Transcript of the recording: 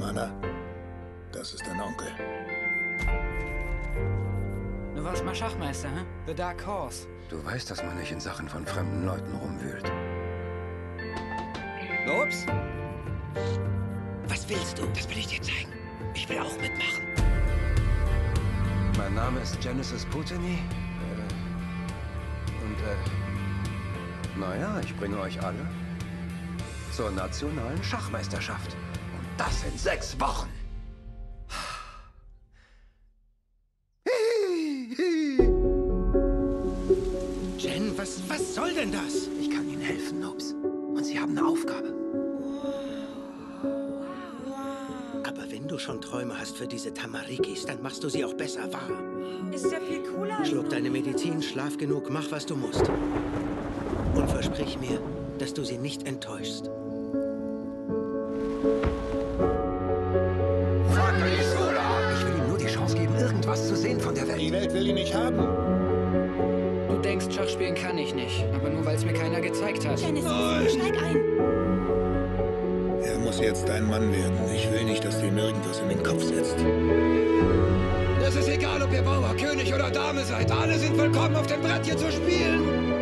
Anna, das ist dein Onkel. Du warst mal Schachmeister, hä? The Dark Horse. Du weißt, dass man nicht in Sachen von fremden Leuten rumwühlt. Ups. Was willst du? Das will ich dir zeigen. Ich will auch mitmachen. Mein Name ist Genesis Putiny. Naja, ich bringe euch alle zur nationalen Schachmeisterschaft. Und das in 6 Wochen. Jen, was soll denn das? Ich kann Ihnen helfen, Noobs. Und Sie haben eine Aufgabe. Aber wenn du schon Träume hast für diese Tamarikis, dann machst du sie auch besser wahr. Ist ja viel cooler. Schluck deine Medizin, schlaf genug, mach, was du musst. Und versprich mir, dass du sie nicht enttäuschst. Ich will ihm nur die Chance geben, irgendwas zu sehen von der Welt. Die Welt will ihn nicht haben. Du denkst, Schach spielen kann ich nicht. Aber nur, weil es mir keiner gezeigt hat. Genesis, steig ein. Er muss jetzt dein Mann werden. Ich will nicht, dass dir irgendwas in den Kopf setzt. Es ist egal, ob ihr Bauer, König oder Dame seid. Alle sind willkommen, auf dem Brett hier zu spielen.